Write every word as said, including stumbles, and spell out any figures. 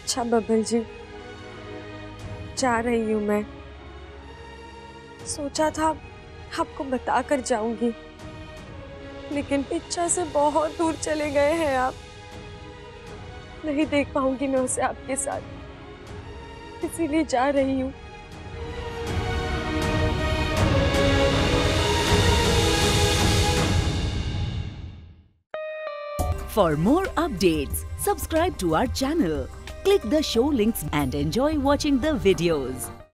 अच्छा बब्बल जी, जा रही हूँ मैं। सोचा था आपको बता कर जाऊंगी, लेकिन इच्छा से बहुत दूर चले गए हैं आप। नहीं देख पाऊंगी मैं उसे आपके साथ, इसीलिए जा रही हूँ। For more updates, subscribe to our channel, click the show links and enjoy watching the videos.